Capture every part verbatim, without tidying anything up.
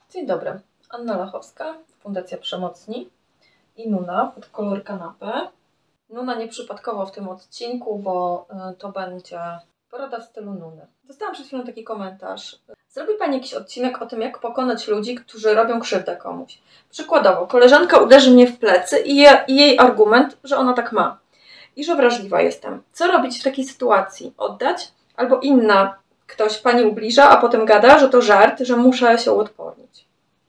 Dzień dobry, Anna Lachowska, Fundacja Przemocni i Nuna pod kolor kanapy. Nuna nieprzypadkowo w tym odcinku, bo to będzie porada w stylu Nuny. Dostałam przed chwilą taki komentarz. Zrobi Pani jakiś odcinek o tym, jak pokonać ludzi, którzy robią krzywdę komuś. Przykładowo, koleżanka uderzy mnie w plecy i, je, i jej argument, że ona tak ma i że wrażliwa jestem. Co robić w takiej sytuacji? Oddać? Albo inna, ktoś Pani ubliża, a potem gada, że to żart, że muszę się uodpornić.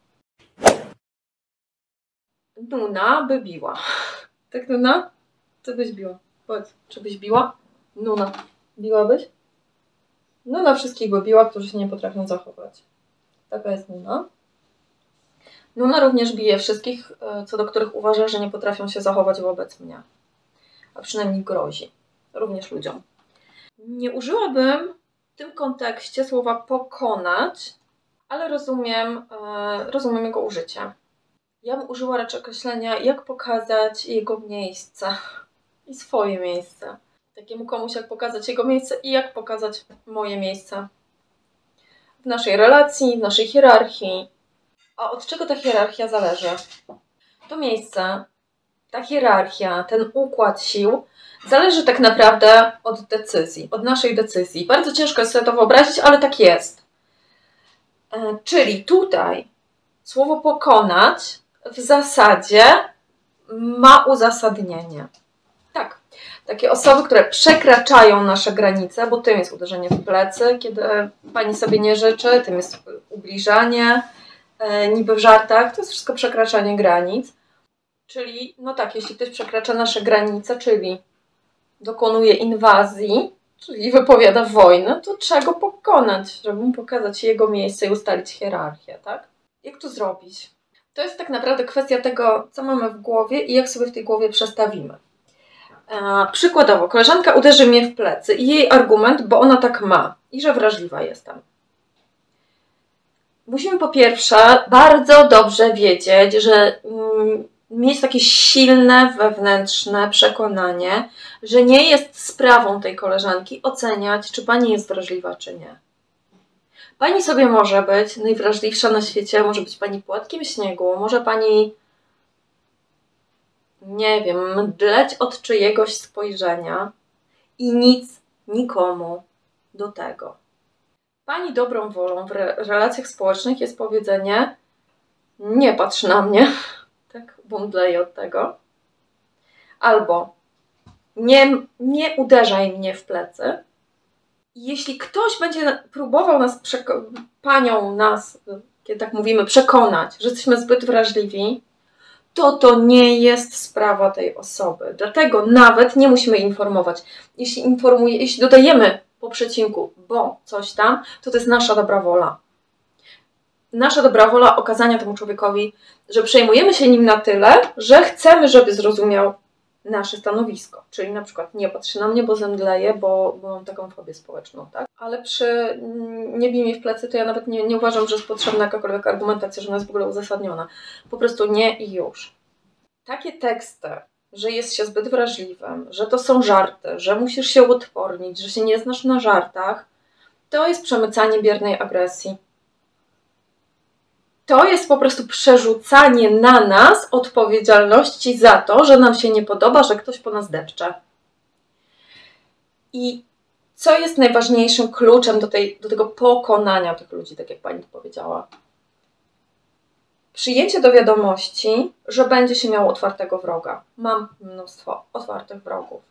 Nuna by biła. Tak, Nuna? Co byś biła? Powiedz, czy byś biła? Nuna. Biłabyś? Nuna wszystkich by biła, którzy się nie potrafią zachować. Taka jest Nuna. Nuna również bije wszystkich, co do których uważa, że nie potrafią się zachować wobec mnie. A przynajmniej grozi. Również ludziom. Nie użyłabym w tym kontekście słowa pokonać, ale rozumiem, rozumiem jego użycie. Ja bym użyła raczej określenia, jak pokazać jego miejsce i swoje miejsce. Takiemu komuś, jak pokazać jego miejsce i jak pokazać moje miejsce w naszej relacji, w naszej hierarchii. A od czego ta hierarchia zależy? To miejsce, ta hierarchia, ten układ sił zależy tak naprawdę od decyzji, od naszej decyzji. Bardzo ciężko jest sobie to wyobrazić, ale tak jest. Czyli tutaj słowo pokonać w zasadzie ma uzasadnienie. Tak, takie osoby, które przekraczają nasze granice, bo tym jest uderzenie w plecy, kiedy Pani sobie nie życzy, tym jest ubliżanie, e, niby w żartach, to jest wszystko przekraczanie granic. Czyli, no tak, jeśli ktoś przekracza nasze granice, czyli dokonuje inwazji, czyli wypowiada wojnę, to trzeba go pokonać, żeby mu pokazać jego miejsce i ustalić hierarchię, tak? Jak to zrobić? To jest tak naprawdę kwestia tego, co mamy w głowie i jak sobie w tej głowie przestawimy. E, przykładowo, koleżanka uderzy mnie w plecy i jej argument, bo ona tak ma i że wrażliwa jestem. Musimy po pierwsze bardzo dobrze wiedzieć, że mm, mieć takie silne, wewnętrzne przekonanie, że nie jest sprawą tej koleżanki oceniać, czy Pani jest wrażliwa, czy nie. Pani sobie może być najwrażliwsza na świecie, może być Pani płatkiem śniegu, może Pani, nie wiem, mdleć od czyjegoś spojrzenia i nic nikomu do tego. Pani dobrą wolą w re relacjach społecznych jest powiedzenie: nie patrz na mnie, tak, bo mdleję od tego, albo nie, nie uderzaj mnie w plecy. Jeśli ktoś będzie próbował nas, panią nas, kiedy tak mówimy, przekonać, że jesteśmy zbyt wrażliwi, to to nie jest sprawa tej osoby. Dlatego nawet nie musimy informować. Jeśli, informuje, jeśli dodajemy po przecinku, bo coś tam, to to jest nasza dobra wola. Nasza dobra wola okazania temu człowiekowi, że przejmujemy się nim na tyle, że chcemy, żeby zrozumiał nasze stanowisko. Czyli na przykład nie patrzy na mnie, bo zemdleję, bo, bo mam taką fobię społeczną, tak? Ale przy nie bij mi w plecy, to ja nawet nie, nie uważam, że jest potrzebna jakakolwiek argumentacja, że ona jest w ogóle uzasadniona. Po prostu nie i już. Takie teksty, że jest się zbyt wrażliwym, że to są żarty, że musisz się uodpornić, że się nie znasz na żartach, to jest przemycanie biernej agresji. To jest po prostu przerzucanie na nas odpowiedzialności za to, że nam się nie podoba, że ktoś po nas depcze. I co jest najważniejszym kluczem do, tej, do tego pokonania tych ludzi, tak jak Pani powiedziała? Przyjęcie do wiadomości, że będzie się miało otwartego wroga. Mam mnóstwo otwartych wrogów.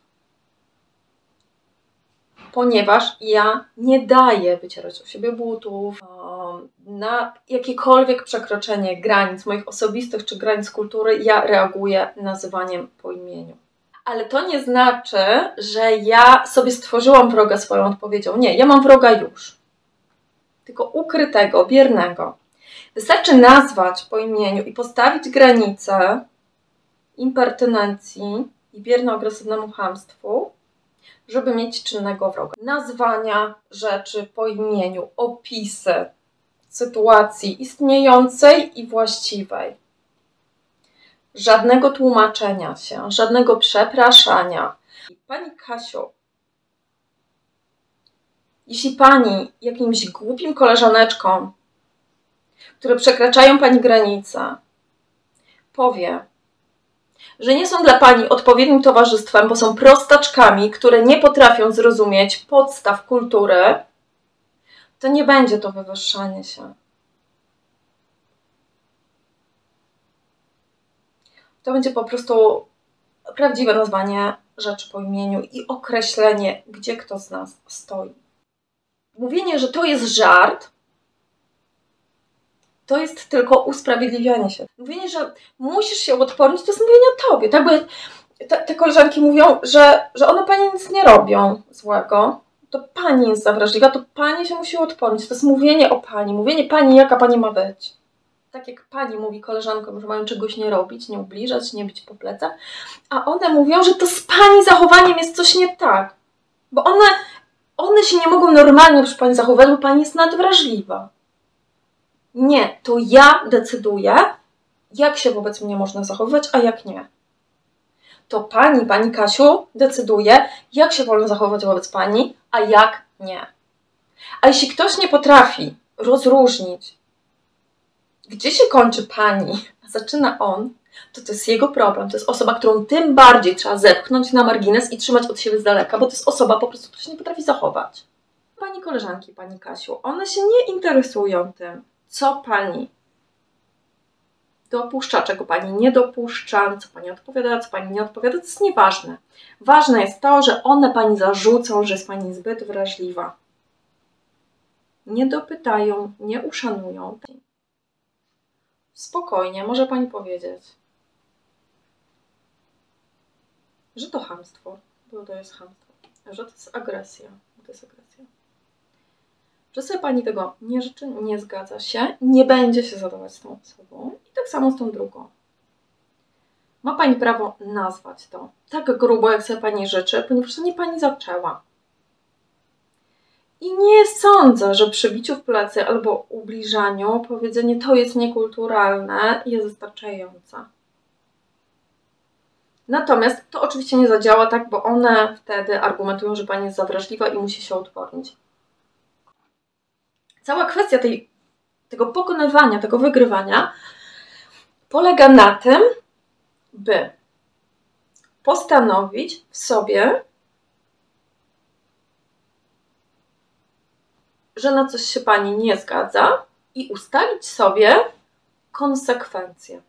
Ponieważ ja nie daję wycierać o siebie butów, na jakiekolwiek przekroczenie granic moich osobistych czy granic kultury, ja reaguję nazywaniem po imieniu. Ale to nie znaczy, że ja sobie stworzyłam wroga swoją odpowiedzią. Nie, ja mam wroga już. Tylko ukrytego, biernego. Wystarczy nazwać po imieniu i postawić granicę impertynencji i bierno-agresywnemu chamstwu, żeby mieć czynnego wroga. Nazwania rzeczy po imieniu, opisy sytuacji istniejącej i właściwej. Żadnego tłumaczenia się, żadnego przepraszania. Pani Kasiu, jeśli Pani jakimś głupim koleżaneczkom które przekraczają pani granice, powie, że nie są dla pani odpowiednim towarzystwem, bo są prostaczkami, które nie potrafią zrozumieć podstaw kultury, to nie będzie to wywyższanie się. To będzie po prostu prawdziwe nazwanie rzeczy po imieniu i określenie, gdzie kto z nas stoi. Mówienie, że to jest żart, to jest tylko usprawiedliwianie się. Mówienie, że musisz się uodpornić, to jest mówienie o tobie. Tak, bo te, te koleżanki mówią, że, że one pani nic nie robią złego. To pani jest za wrażliwa, to pani się musi uodpornić. To jest mówienie o pani, mówienie pani, jaka pani ma być. Tak jak pani mówi koleżankom, że mają czegoś nie robić, nie ubliżać, nie bić po plecach, a one mówią, że to z pani zachowaniem jest coś nie tak. Bo one, one się nie mogą normalnie przy pani zachować, bo pani jest nadwrażliwa. Nie, to ja decyduję, jak się wobec mnie można zachowywać, a jak nie. To pani, pani Kasiu, decyduje, jak się wolno zachowywać wobec pani, a jak nie. A jeśli ktoś nie potrafi rozróżnić, gdzie się kończy pani, a zaczyna on, to to jest jego problem. To jest osoba, którą tym bardziej trzeba zepchnąć na margines i trzymać od siebie z daleka, bo to jest osoba po prostu, która się nie potrafi zachować. Pani koleżanki, pani Kasiu, one się nie interesują tym, co pani dopuszcza, czego pani nie dopuszcza, co pani odpowiada, co pani nie odpowiada, to jest nieważne. Ważne jest to, że one pani zarzucą, że jest pani zbyt wrażliwa. Nie dopytają, nie uszanują. Spokojnie, może pani powiedzieć, że to chamstwo, bo to jest chamstwo, że to jest agresja, bo to jest agresja. Że sobie pani tego nie życzy, nie zgadza się, nie będzie się zadawać z tą osobą i tak samo z tą drugą. Ma pani prawo nazwać to tak grubo, jak sobie pani życzy, ponieważ to nie pani zaczęła. I nie sądzę, że przy biciu w plecy albo ubliżaniu powiedzenie to jest niekulturalne jest wystarczające. Natomiast to oczywiście nie zadziała tak, bo one wtedy argumentują, że pani jest za wrażliwa i musi się odpornić. Cała kwestia tej, tego pokonywania, tego wygrywania polega na tym, by postanowić w sobie, że na coś się pani nie zgadza i ustalić sobie konsekwencje.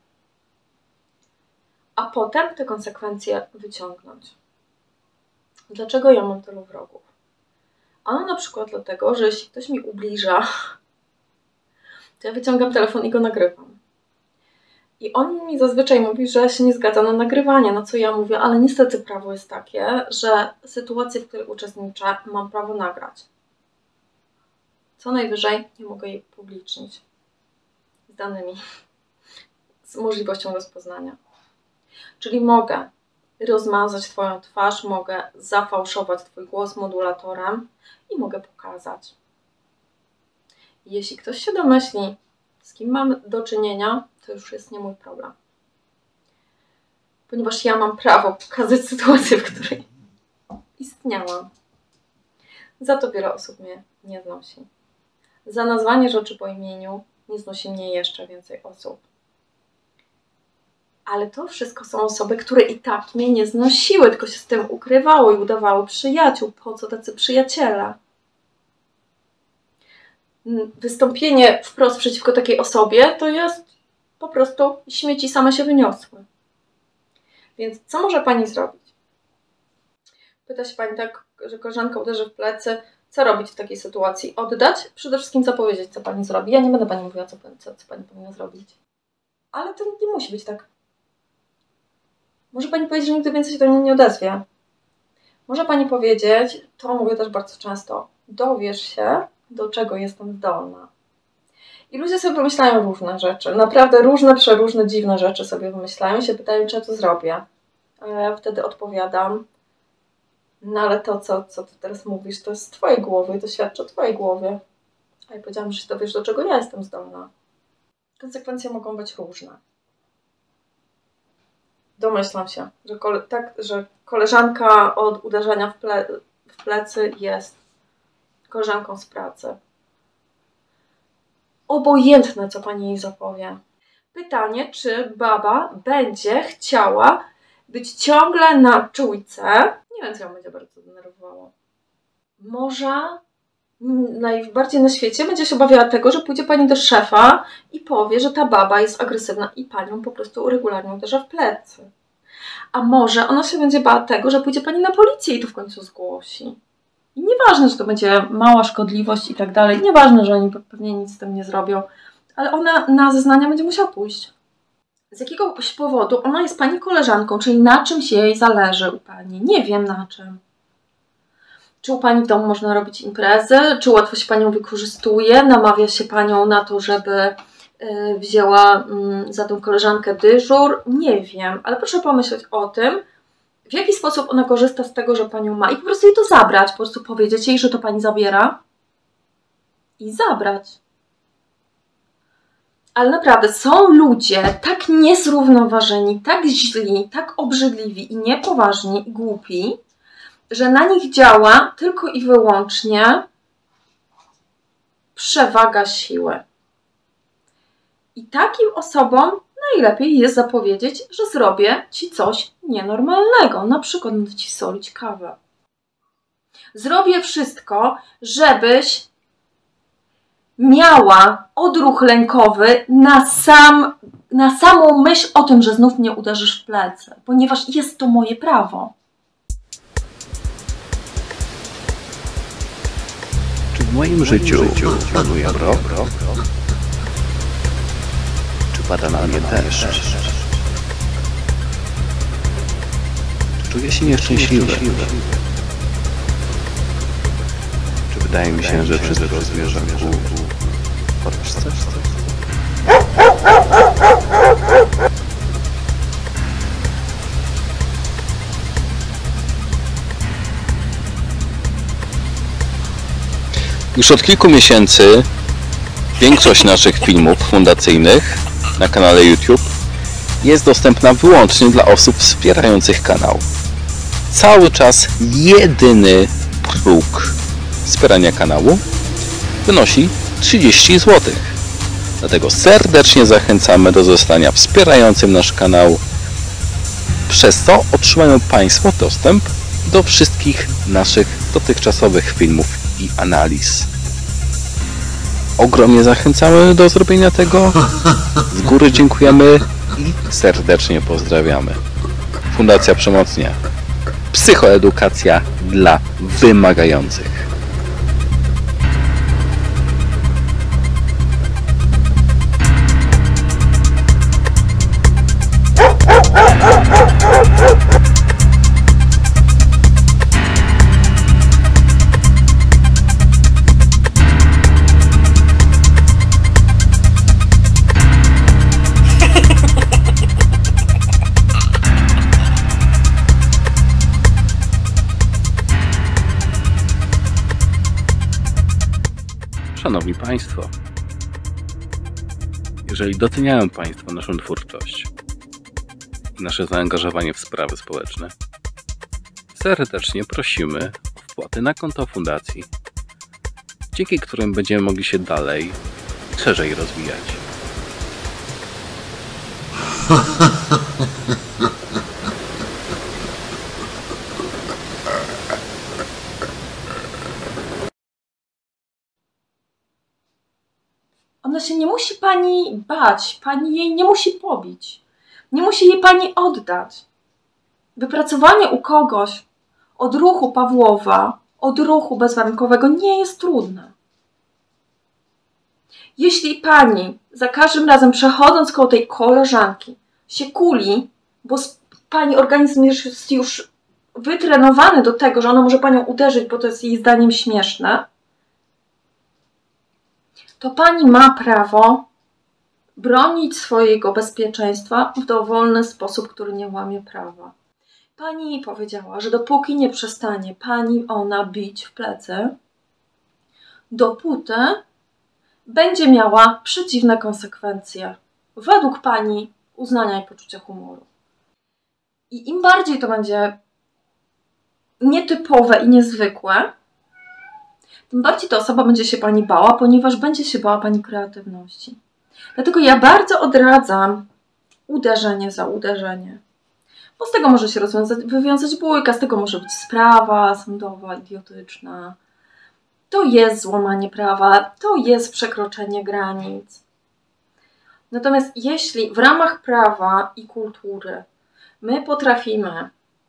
A potem te konsekwencje wyciągnąć. Dlaczego ja mam tylu wrogów? Ano na przykład dlatego, że jeśli ktoś mi ubliża, to ja wyciągam telefon i go nagrywam. I on mi zazwyczaj mówi, że się nie zgadza na nagrywanie, na co ja mówię, ale niestety prawo jest takie, że sytuację, w której uczestniczę, mam prawo nagrać. Co najwyżej nie mogę jej publicznić z danymi, z możliwością rozpoznania. Czyli mogę rozmazać twoją twarz, mogę zafałszować twój głos modulatorem i mogę pokazać. Jeśli ktoś się domyśli, z kim mam do czynienia, to już jest nie mój problem. Ponieważ ja mam prawo pokazać sytuację, w której istniałam. Za to wiele osób mnie nie znosi. Za nazwanie rzeczy po imieniu nie znosi mnie jeszcze więcej osób. Ale to wszystko są osoby, które i tak mnie nie znosiły, tylko się z tym ukrywały i udawały przyjaciół. Po co tacy przyjaciele? Wystąpienie wprost przeciwko takiej osobie to jest po prostu śmieci same się wyniosły. Więc co może pani zrobić? Pyta się pani tak, że koleżanka uderzy w plecy. Co robić w takiej sytuacji? Oddać? Przede wszystkim co powiedzieć, co pani zrobi. Ja nie będę pani mówiła, co, co, co pani powinna zrobić. Ale to nie musi być tak. Może pani powiedzieć, że nigdy więcej się do mnie nie odezwie. Może pani powiedzieć, to mówię też bardzo często, dowiesz się, do czego jestem zdolna. I ludzie sobie wymyślają różne rzeczy. Naprawdę różne, przeróżne, dziwne rzeczy sobie wymyślają i się pytają, czy ja to zrobię. A ja wtedy odpowiadam, no ale to, co, co ty teraz mówisz, to jest z twojej głowy i to świadczy o twojej głowie. A ja powiedziałam, że się dowiesz, do czego ja jestem zdolna. Konsekwencje mogą być różne. Domyślam się, że, kole, tak, że koleżanka od uderzenia w, ple, w plecy jest koleżanką z pracy. Od obojętne, co pani jej zapowie. Pytanie, czy baba będzie chciała być ciągle na czujce. Nie wiem, co ją będzie bardzo denerwowało. Może najbardziej na świecie będzie się obawiała tego, że pójdzie pani do szefa i powie, że ta baba jest agresywna i panią po prostu regularnie uderza w plecy. A może ona się będzie bała tego, że pójdzie pani na policję i to w końcu zgłosi. I nieważne, że to będzie mała szkodliwość i tak dalej. Nieważne, że oni pewnie nic z tym nie zrobią. Ale ona na zeznania będzie musiała pójść. Z jakiegoś powodu ona jest pani koleżanką, czyli na czymś jej zależy u pani. Nie wiem na czym. Czy u pani w domu można robić imprezy? Czy łatwo się panią wykorzystuje? Namawia się panią na to, żeby yy, wzięła yy, za tą koleżankę dyżur? Nie wiem, ale proszę pomyśleć o tym, w jaki sposób ona korzysta z tego, że panią ma i po prostu jej to zabrać. Po prostu powiedzieć jej, że to pani zabiera i zabrać. Ale naprawdę są ludzie tak niezrównoważeni, tak źli, tak obrzydliwi i niepoważni i głupi, że na nich działa tylko i wyłącznie przewaga siły. I takim osobom najlepiej jest zapowiedzieć, że zrobię ci coś nienormalnego. Na przykład będę ci solić kawę. Zrobię wszystko, żebyś miała odruch lękowy na, sam, na samą myśl o tym, że znów mnie uderzysz w plecy, ponieważ jest to moje prawo. Czy w moim życiu panuje mrok? Czy pada na mnie deszcz? Czy czuję się nieszczęśliwy? Czy wydaje mi się, że wszystko zmierza ku porażce? Już od kilku miesięcy większość naszych filmów fundacyjnych na kanale YouTube jest dostępna wyłącznie dla osób wspierających kanał. Cały czas jedyny próg wspierania kanału wynosi trzydzieści złotych. Dlatego serdecznie zachęcamy do zostania wspierającym nasz kanał. Przez to otrzymają Państwo dostęp do wszystkich naszych dotychczasowych filmów i analiz. Ogromnie zachęcamy do zrobienia tego. Z góry dziękujemy i serdecznie pozdrawiamy. Fundacja Przemocnia. Psychoedukacja dla wymagających. Szanowni Państwo, jeżeli doceniają Państwo naszą twórczość i nasze zaangażowanie w sprawy społeczne, serdecznie prosimy o wpłaty na konto fundacji, dzięki którym będziemy mogli się dalej i szerzej rozwijać. Ona się nie musi pani bać, pani jej nie musi pobić. Nie musi jej pani oddać. Wypracowanie u kogoś odruchu Pawłowa, odruchu bezwarunkowego nie jest trudne. Jeśli pani za każdym razem przechodząc koło tej koleżanki się kuli, bo pani organizm jest już wytrenowany do tego, że ona może panią uderzyć, bo to jest jej zdaniem śmieszne, to pani ma prawo bronić swojego bezpieczeństwa w dowolny sposób, który nie łamie prawa. Pani powiedziała, że dopóki nie przestanie pani ona bić w plecy, dopóty będzie miała przedziwne konsekwencje według pani uznania i poczucia humoru. I im bardziej to będzie nietypowe i niezwykłe, tym bardziej ta osoba będzie się pani bała, ponieważ będzie się bała pani kreatywności. Dlatego ja bardzo odradzam uderzenie za uderzenie. Bo z tego może się rozwiązać, wywiązać bójka, z tego może być sprawa sądowa, idiotyczna. To jest złamanie prawa, to jest przekroczenie granic. Natomiast jeśli w ramach prawa i kultury my potrafimy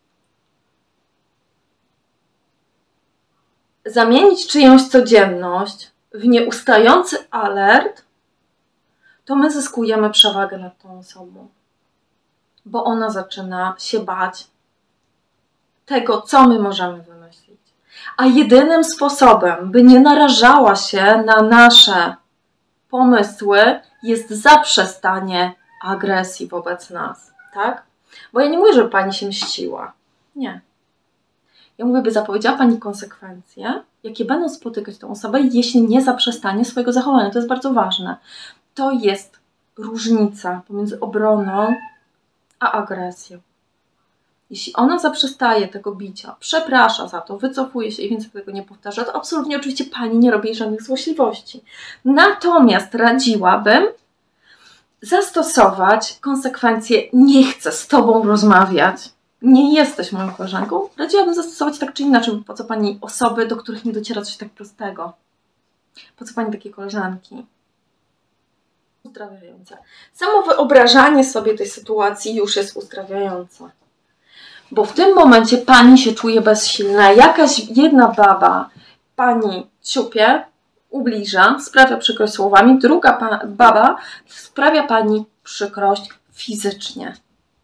zamienić czyjąś codzienność w nieustający alert, to my zyskujemy przewagę nad tą osobą. Bo ona zaczyna się bać tego, co my możemy wymyślić. A jedynym sposobem, by nie narażała się na nasze pomysły, jest zaprzestanie agresji wobec nas. Tak? Bo ja nie mówię, żeby pani się mściła. Nie. Ja mówię, by zapowiedziała pani konsekwencje, jakie będą spotykać tą osobę, jeśli nie zaprzestanie swojego zachowania. To jest bardzo ważne. To jest różnica pomiędzy obroną a agresją. Jeśli ona zaprzestaje tego bicia, przeprasza za to, wycofuje się i więcej tego nie powtarza, to absolutnie oczywiście pani nie robi żadnych złośliwości. Natomiast radziłabym zastosować konsekwencje: nie chcę z tobą rozmawiać, nie jesteś moją koleżanką. Radziłabym zastosować tak czy inaczej, po co pani osoby, do których nie dociera coś tak prostego? Po co pani takie koleżanki? Uzdrawiające. Samo wyobrażanie sobie tej sytuacji już jest uzdrawiające. Bo w tym momencie pani się czuje bezsilna. Jakaś jedna baba pani ciupie, ubliża, sprawia przykrość słowami, druga baba sprawia pani przykrość fizycznie.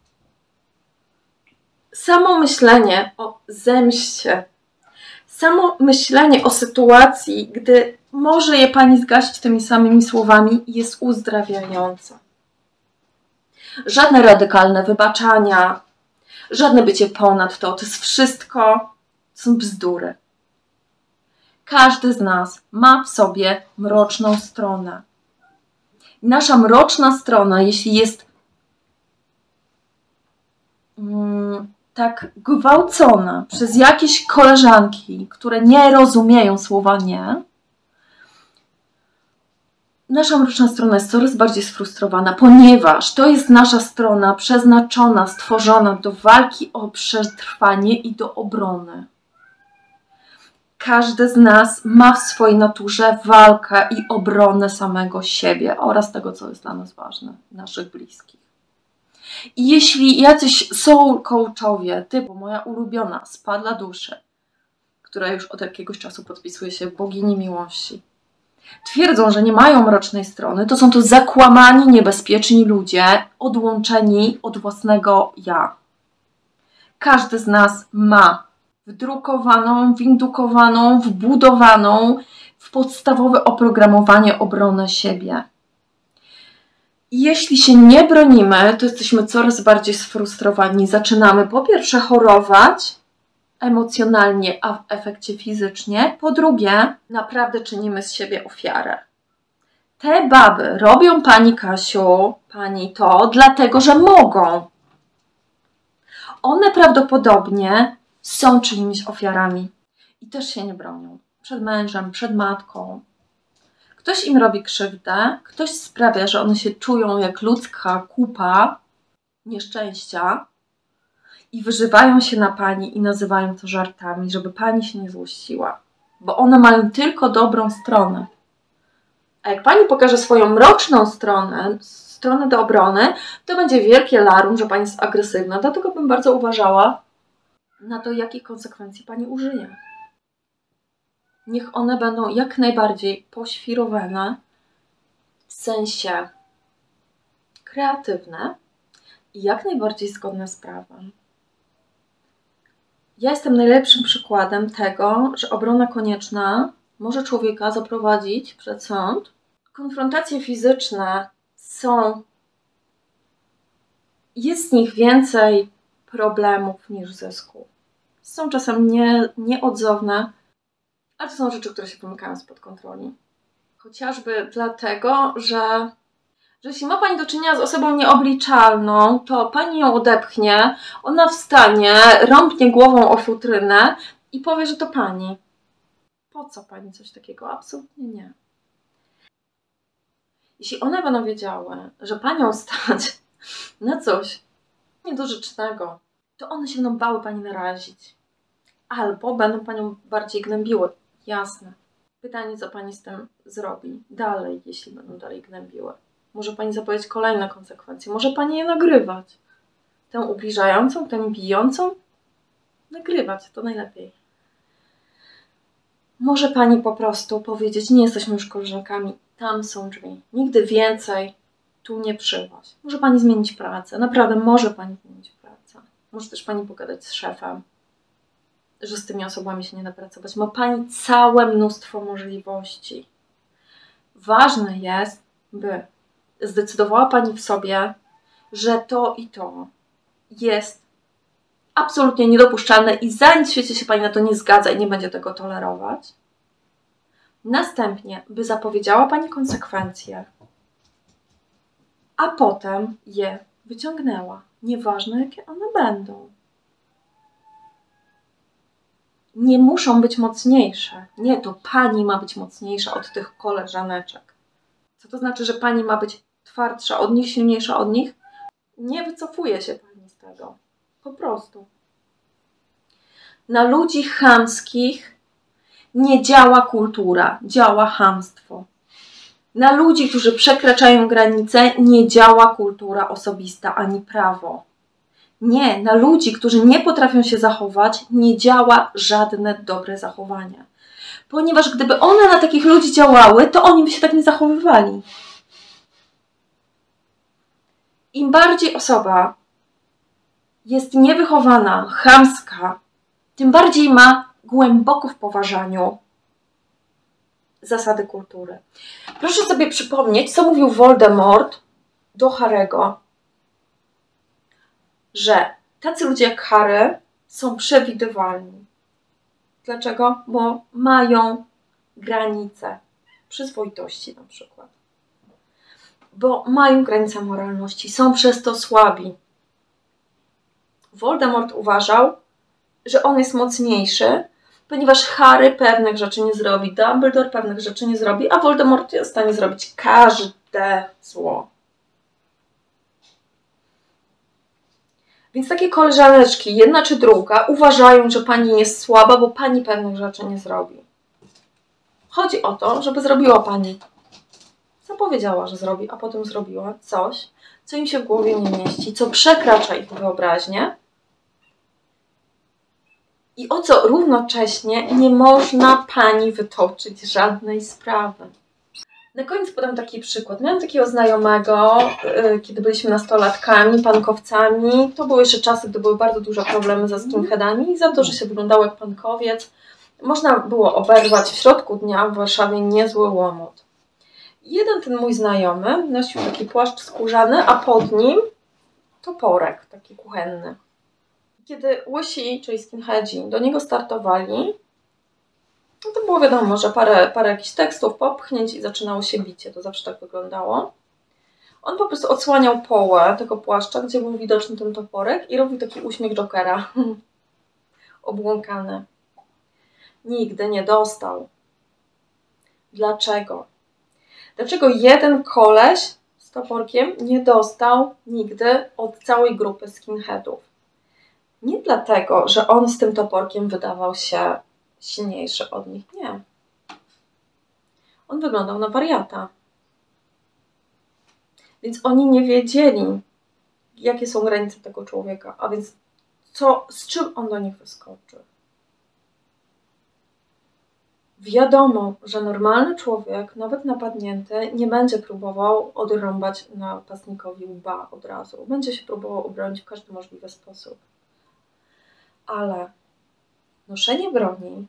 Samo myślenie o zemście, samo myślenie o sytuacji, gdy może je pani zgasić tymi samymi słowami, jest uzdrawiające. Żadne radykalne wybaczania, żadne bycie ponad to, to jest wszystko, to są bzdury. Każdy z nas ma w sobie mroczną stronę. Nasza mroczna strona, jeśli jest mm, tak gwałcona przez jakieś koleżanki, które nie rozumieją słowa nie, nasza mroczna strona jest coraz bardziej sfrustrowana, ponieważ to jest nasza strona przeznaczona, stworzona do walki o przetrwanie i do obrony. Każdy z nas ma w swojej naturze walkę i obronę samego siebie oraz tego, co jest dla nas ważne, naszych bliskich. I jeśli jacyś soul coachowie, typu moja ulubiona Spadla Duszy, która już od jakiegoś czasu podpisuje się bogini miłości, twierdzą, że nie mają mrocznej strony, to są to zakłamani, niebezpieczni ludzie, odłączeni od własnego ja. Każdy z nas ma wdrukowaną, windukowaną, wbudowaną w podstawowe oprogramowanie obronę siebie. I jeśli się nie bronimy, to jesteśmy coraz bardziej sfrustrowani. Zaczynamy po pierwsze chorować emocjonalnie, a w efekcie fizycznie. Po drugie, naprawdę czynimy z siebie ofiarę. Te baby robią pani Kasiu, pani to, dlatego że mogą. One prawdopodobnie są czyimiś ofiarami i też się nie bronią. Przed mężem, przed matką. Ktoś im robi krzywdę, ktoś sprawia, że one się czują jak ludzka kupa nieszczęścia i wyżywają się na pani i nazywają to żartami, żeby pani się nie złościła. Bo one mają tylko dobrą stronę. A jak pani pokaże swoją mroczną stronę, stronę do obrony, to będzie wielkie larum, że pani jest agresywna. Dlatego bym bardzo uważała na to, jakich konsekwencji pani użyje. Niech one będą jak najbardziej poświrowane, w sensie kreatywne i jak najbardziej zgodne z prawem. Ja jestem najlepszym przykładem tego, że obrona konieczna może człowieka zaprowadzić przed sąd. Konfrontacje fizyczne są, jest z nich więcej problemów niż zysku. Są czasem nie, nieodzowne, ale to są rzeczy, które się wymykają spod kontroli. Chociażby dlatego, że, że jeśli ma pani do czynienia z osobą nieobliczalną, to pani ją odepchnie, ona wstanie, rąbnie głową o futrynę i powie, że to pani. Po co pani coś takiego? Absolutnie nie. Jeśli one będą wiedziały, że panią stać na coś niedorzecznego, to one się będą bały pani narazić. Albo będą panią bardziej gnębiły. Jasne. Pytanie, co pani z tym zrobi dalej, jeśli będą dalej gnębiły. Może pani zapowiedzieć kolejne konsekwencje. Może pani je nagrywać. Tę ubliżającą, tę bijącą. Nagrywać, to najlepiej. Może pani po prostu powiedzieć, nie jesteśmy już koleżankami, tam są drzwi. Nigdy więcej tu nie przyłaź. Może pani zmienić pracę. Naprawdę może pani zmienić pracę. Może też pani pogadać z szefem, że z tymi osobami się nie da pracować. Ma pani całe mnóstwo możliwości. Ważne jest, by zdecydowała pani w sobie, że to i to jest absolutnie niedopuszczalne i za nic w świecie się pani na to nie zgadza i nie będzie tego tolerować. Następnie, by zapowiedziała pani konsekwencje, a potem je wyciągnęła. Nieważne, jakie one będą. Nie muszą być mocniejsze. Nie, to pani ma być mocniejsza od tych koleżaneczek. Co to znaczy, że pani ma być twardsza od nich, silniejsza od nich? Nie wycofuje się pani z tego. Po prostu. Na ludzi chamskich nie działa kultura, działa chamstwo. Na ludzi, którzy przekraczają granice, nie działa kultura osobista ani prawo. Nie, na ludzi, którzy nie potrafią się zachować, nie działa żadne dobre zachowanie. Ponieważ gdyby one na takich ludzi działały, to oni by się tak nie zachowywali. Im bardziej osoba jest niewychowana, chamska, tym bardziej ma głęboko w poważaniu zasady kultury. Proszę sobie przypomnieć, co mówił Voldemort do Harry'ego, że tacy ludzie jak Harry są przewidywalni. Dlaczego? Bo mają granice przyzwoitości na przykład. Bo mają granice moralności, są przez to słabi. Voldemort uważał, że on jest mocniejszy, ponieważ Harry pewnych rzeczy nie zrobi, Dumbledore pewnych rzeczy nie zrobi, a Voldemort jest w stanie zrobić każde zło. Więc takie koleżaneczki, jedna czy druga, uważają, że pani jest słaba, bo pani pewnych rzeczy nie zrobi. Chodzi o to, żeby zrobiła pani, co powiedziała, że zrobi, a potem zrobiła coś, co im się w głowie nie mieści, co przekracza ich wyobraźnię i o co równocześnie nie można pani wytoczyć żadnej sprawy. Na koniec podam taki przykład. Miałam takiego znajomego, yy, kiedy byliśmy nastolatkami, pankowcami. To były jeszcze czasy, gdy były bardzo duże problemy ze skinheadami i za to, że się wyglądało jak pankowiec, można było oberwać w środku dnia w Warszawie niezły łomot. Jeden ten mój znajomy nosił taki płaszcz skórzany, a pod nim toporek taki kuchenny. Kiedy łysi, czyli skinheadzi, do niego startowali, no to było wiadomo, że parę, parę jakichś tekstów, popchnięć i zaczynało się bicie. To zawsze tak wyglądało. On po prostu odsłaniał połę tego płaszcza, gdzie był widoczny ten toporek i robił taki uśmiech Jokera. Obłąkany. Nigdy nie dostał. Dlaczego? Dlaczego jeden koleś z toporkiem nie dostał nigdy od całej grupy skinheadów? Nie dlatego, że on z tym toporkiem wydawał się silniejszy od nich. Nie. On wyglądał na wariata. Więc oni nie wiedzieli, jakie są granice tego człowieka, a więc co, z czym on do nich wyskoczy. Wiadomo, że normalny człowiek, nawet napadnięty, nie będzie próbował odrąbać napastnikowi łba od razu. Będzie się próbował obronić w każdy możliwy sposób. Ale noszenie broni,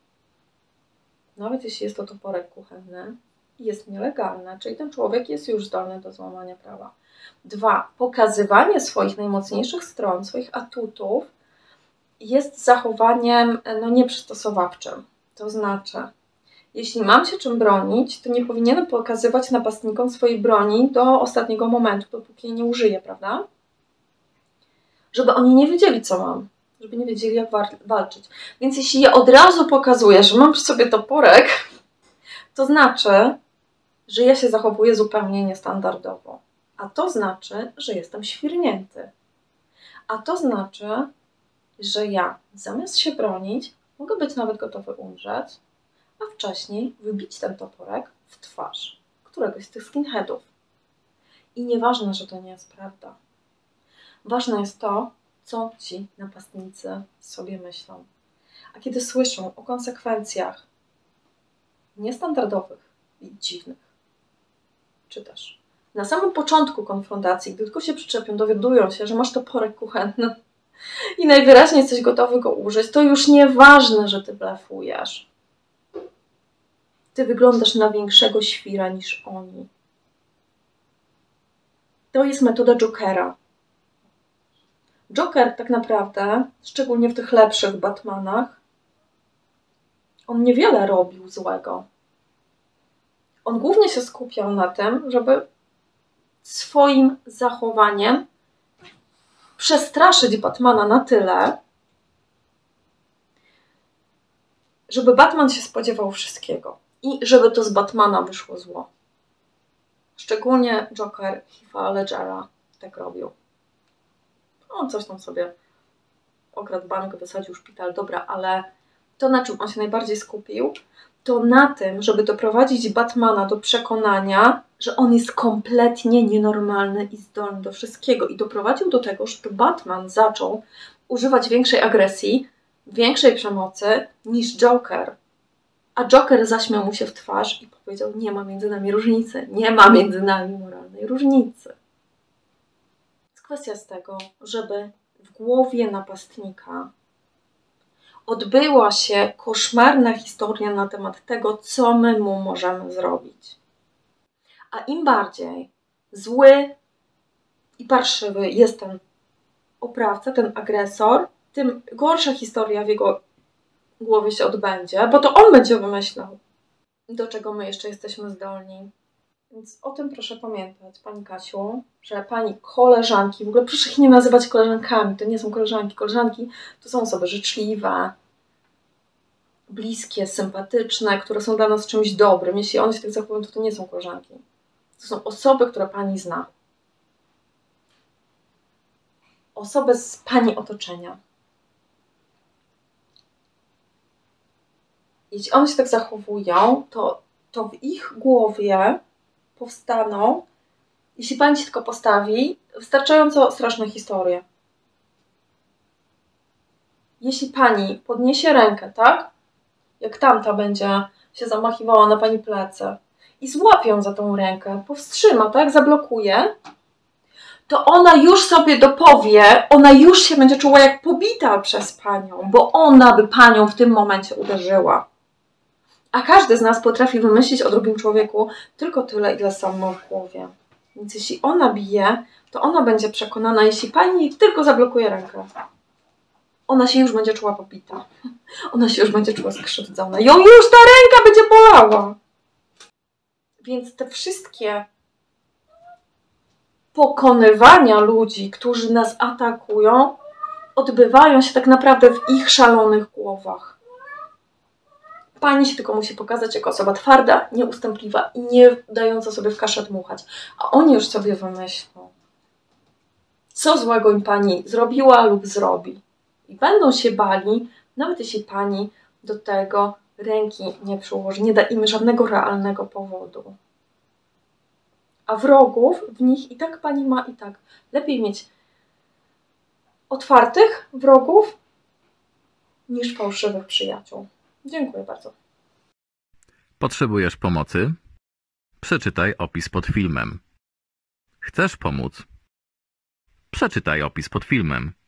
nawet jeśli jest to toporek kuchenny, jest nielegalne, czyli ten człowiek jest już zdolny do złamania prawa. Dwa, pokazywanie swoich najmocniejszych stron, swoich atutów jest zachowaniem no, nieprzystosowawczym. To znaczy, jeśli mam się czym bronić, to nie powinienem pokazywać napastnikom swojej broni do ostatniego momentu, dopóki jej nie użyję, prawda? Żeby oni nie wiedzieli, co mam. żeby nie wiedzieli, jak walczyć. Więc jeśli ja od razu pokazuję, że mam przy sobie toporek, to znaczy, że ja się zachowuję zupełnie niestandardowo. A to znaczy, że jestem świrnięty. A to znaczy, że ja zamiast się bronić, mogę być nawet gotowy umrzeć, a wcześniej wybić ten toporek w twarz któregoś z tych skinheadów. I nieważne, że to nie jest prawda. Ważne jest to, co ci napastnicy sobie myślą. A kiedy słyszą o konsekwencjach niestandardowych i dziwnych, czy też na samym początku konfrontacji, gdy tylko się przyczepią, dowiadują się, że masz toporek kuchenny i najwyraźniej jesteś gotowy go użyć, to już nieważne, że ty blefujesz. Ty wyglądasz na większego świra niż oni. To jest metoda Jokera. Joker tak naprawdę, szczególnie w tych lepszych Batmanach, on niewiele robił złego. On głównie się skupiał na tym, żeby swoim zachowaniem przestraszyć Batmana na tyle, żeby Batman się spodziewał wszystkiego i żeby to z Batmana wyszło zło. Szczególnie Joker Heatha Ledgera tak robił. On coś tam sobie okradł bank, wysadził szpital, dobra, ale to, na czym on się najbardziej skupił, to na tym, żeby doprowadzić Batmana do przekonania, że on jest kompletnie nienormalny i zdolny do wszystkiego. I doprowadził do tego, że Batman zaczął używać większej agresji, większej przemocy niż Joker. A Joker zaśmiał mu się w twarz i powiedział, nie ma między nami różnicy, nie ma między nami moralnej różnicy. Jest kwestia z tego, żeby w głowie napastnika odbyła się koszmarna historia na temat tego, co my mu możemy zrobić. A im bardziej zły i parszywy jest ten oprawca, ten agresor, tym gorsza historia w jego głowie się odbędzie, bo to on będzie wymyślał, do czego my jeszcze jesteśmy zdolni. Więc o tym proszę pamiętać, Pani Kasiu, że Pani koleżanki, w ogóle proszę ich nie nazywać koleżankami, to nie są koleżanki. Koleżanki to są osoby życzliwe, bliskie, sympatyczne, które są dla nas czymś dobrym. Jeśli one się tak zachowują, to to nie są koleżanki. To są osoby, które Pani zna. Osoby z Pani otoczenia. Jeśli one się tak zachowują, to, to w ich głowie powstaną, jeśli Pani się tylko postawi, wystarczająco straszne historie. Jeśli Pani podniesie rękę, tak? Jak tamta będzie się zamachiwała na Pani plecy i złapią za tą rękę, powstrzyma, tak? Zablokuje, to ona już sobie dopowie, ona już się będzie czuła jak pobita przez Panią, bo ona by Panią w tym momencie uderzyła. A każdy z nas potrafi wymyślić o drugim człowieku tylko tyle, ile sam ma w głowie. Więc jeśli ona bije, to ona będzie przekonana, jeśli Pani tylko zablokuje rękę, ona się już będzie czuła pobita. Ona się już będzie czuła skrzywdzona. Ją już ta ręka będzie bolała. Więc te wszystkie pokonywania ludzi, którzy nas atakują, odbywają się tak naprawdę w ich szalonych głowach. Pani się tylko musi pokazać jako osoba twarda, nieustępliwa i nie dająca sobie w kaszę dmuchać. A oni już sobie wymyślą, co złego im Pani zrobiła lub zrobi. I będą się bali, nawet jeśli Pani do tego ręki nie przyłoży, nie da im żadnego realnego powodu. A wrogów w nich i tak Pani ma i tak. Lepiej mieć otwartych wrogów niż fałszywych przyjaciół. Dziękuję bardzo. Potrzebujesz pomocy? Przeczytaj opis pod filmem. Chcesz pomóc? Przeczytaj opis pod filmem.